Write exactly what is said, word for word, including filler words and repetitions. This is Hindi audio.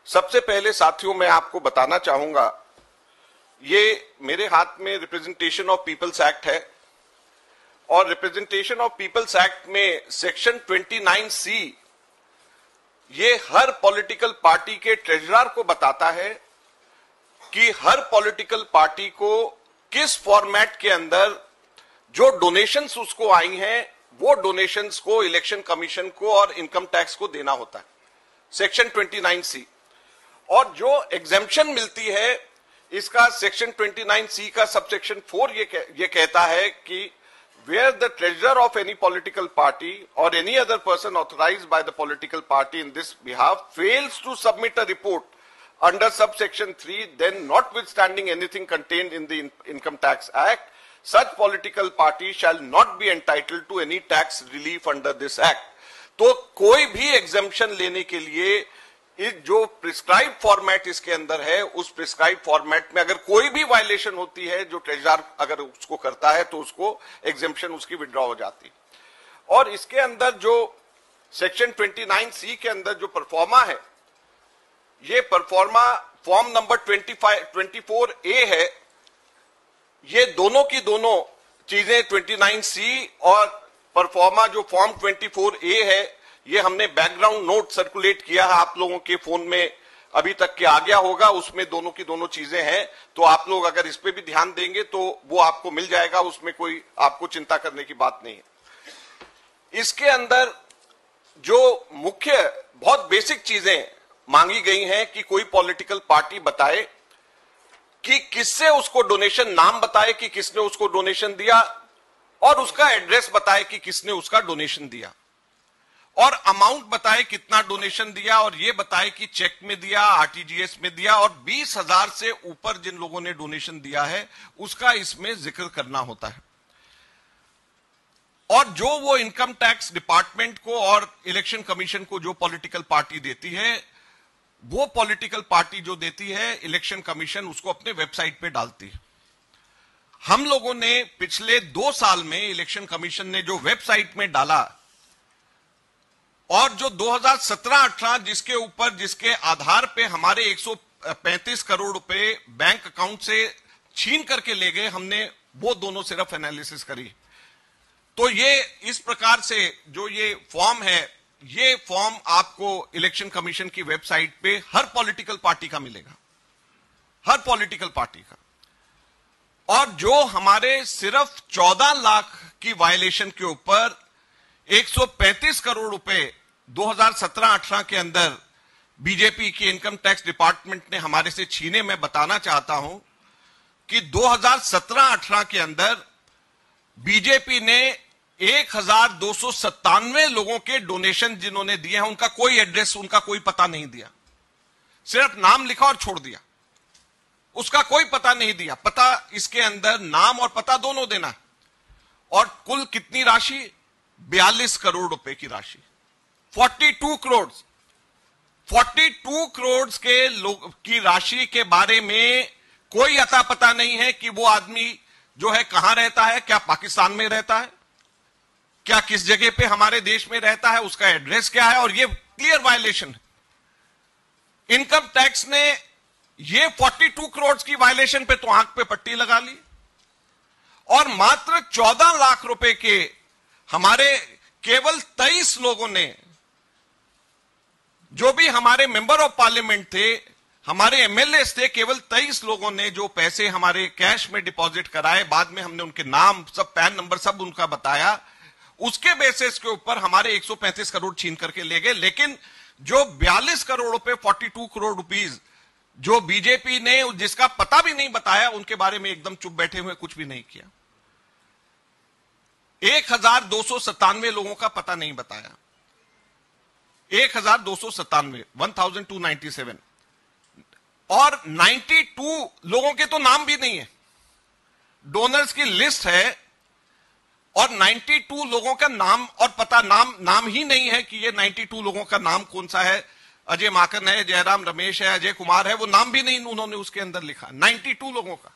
सबसे पहले साथियों मैं आपको बताना चाहूंगा, ये मेरे हाथ में रिप्रेजेंटेशन ऑफ पीपल्स एक्ट है और रिप्रेजेंटेशन ऑफ पीपल्स एक्ट में सेक्शन उनतीस सी ये हर पॉलिटिकल पार्टी के ट्रेजरर को बताता है कि हर पॉलिटिकल पार्टी को किस फॉर्मेट के अंदर जो डोनेशंस उसको आई हैं वो डोनेशंस को इलेक्शन कमीशन को और इनकम टैक्स को देना होता है, सेक्शन उनतीस सी। और जो एग्जेम्पशन मिलती है इसका सेक्शन उनतीस सी का सबसेक्शन फोर ये कह, ये कहता है कि where the treasurer of any political party or any other person authorized by the political party in this behalf fails to submit a report under subsection three, then notwithstanding anything contained in the in Income Tax Act, such political party shall not be entitled to any tax relief under this act. तो कोई भी exemption लेने के लिए इस जो प्रिस्क्राइब फॉर्मेट इसके अंदर है उस प्रिस्क्राइब फॉर्मेट में अगर कोई भी वायलेशन होती है जो ट्रेजरर अगर उसको करता है तो उसको एग्जेम्पशन उसकी विड्रॉ हो जाती है। और इसके अंदर जो सेक्शन उनतीस सी के अंदर जो परफॉर्मा है, ये परफॉर्मा फॉर्म नंबर चौबीस ए है। ये दोनों की दोनों चीजें उनतीस सी और परफॉर्मा जो फॉर्म चौबीस ए है ये हमने बैकग्राउंड नोट सर्कुलेट किया है, आप लोगों के फोन में अभी तक के आ गया होगा, उसमें दोनों की दोनों चीजें हैं। तो आप लोग अगर इस पे भी ध्यान देंगे तो वो आपको मिल जाएगा, उसमें कोई आपको चिंता करने की बात नहीं है। इसके अंदर जो मुख्य बहुत बेसिक चीजें मांगी गई हैं कि कोई पॉलिटिकल पार्टी बताए कि किससे उसको डोनेशन, नाम बताए कि किसने उसको डोनेशन दिया और उसका एड्रेस बताए कि किसने उसका डोनेशन दिया और अमाउंट बताए कितना डोनेशन दिया और ये बताए कि चेक में दिया, आरटीजीएस में दिया और बीस हजार से ऊपर जिन लोगों ने डोनेशन दिया है उसका इसमें जिक्र करना होता है। और जो वो इनकम टैक्स डिपार्टमेंट को और इलेक्शन कमीशन को जो पॉलिटिकल पार्टी देती है, वो पॉलिटिकल पार्टी जो देती है इलेक्शन कमीशन उसको अपने वेबसाइट पे डालती है। हम लोगों ने पिछले दो साल में इलेक्शन कमीशन ने जो वेबसाइट में डाला और जो दो हज़ार सत्रह अठारह जिसके ऊपर जिसके आधार पे हमारे एक सौ पैंतीस करोड़ रुपए बैंक अकाउंट से छीन करके ले गए, हमने वो दोनों सिर्फ एनालिसिस करी। तो ये इस प्रकार से जो ये फॉर्म है, ये फॉर्म आपको इलेक्शन कमीशन की वेबसाइट पे हर पॉलिटिकल पार्टी का मिलेगा, हर पॉलिटिकल पार्टी का। और जो हमारे सिर्फ चौदह लाख की वायलेशन के ऊपर एक सौ पैंतीस करोड़ रुपए दो हज़ार सत्रह अठारह के अंदर बीजेपी की इनकम टैक्स डिपार्टमेंट ने हमारे से छीने, मैं बताना चाहता हूं कि दो हज़ार सत्रह अठारह के अंदर बीजेपी ने एक हजार दो सौ सत्तानवे लोगों के डोनेशन जिन्होंने दिए हैं उनका कोई एड्रेस, उनका कोई पता नहीं दिया, सिर्फ नाम लिखा और छोड़ दिया, उसका कोई पता नहीं दिया। पता इसके अंदर नाम और पता दोनों देना। और कुल कितनी राशि? बयालीस करोड़ रुपए की राशि, बयालीस करोड़ बयालीस करोड़ के लोग की राशि के बारे में कोई अता पता नहीं है कि वो आदमी जो है कहां रहता है, क्या पाकिस्तान में रहता है, क्या किस जगह पे हमारे देश में रहता है, उसका एड्रेस क्या है। और ये क्लियर वायलेशन है। इनकम टैक्स ने ये बयालीस करोड़ की वायलेशन पे तो आंख पे पट्टी लगा ली और मात्र चौदह लाख रुपए के हमारे केवल तेईस लोगों ने, जो भी हमारे मेंबर ऑफ पार्लियामेंट थे, हमारे एमएलए थे, केवल तेईस लोगों ने जो पैसे हमारे कैश में डिपॉजिट कराए, बाद में हमने उनके नाम सब, पैन नंबर सब उनका बताया, उसके बेसिस के ऊपर हमारे एक सौ पैंतीस करोड़ छीन करके ले गए। लेकिन जो बयालीस करोड़ रुपए बयालीस करोड़ रुपीस जो बीजेपी ने जिसका पता भी नहीं बताया, उनके बारे में एकदम चुप बैठे हुए कुछ भी नहीं किया। एक हजार दो सौ सत्तानवे लोगों का पता नहीं बताया, एक हजार दो सौ सत्तानवे one thousand two ninety seven और बानवे लोगों के तो नाम भी नहीं है, डोनर्स की लिस्ट है और बानवे लोगों का नाम और पता, नाम नाम ही नहीं है कि ये बानवे लोगों का नाम कौन सा है। अजय माकन है, जयराम रमेश है, अजय कुमार है, वो नाम भी नहीं उन्होंने उसके अंदर लिखा, बानवे लोगों का।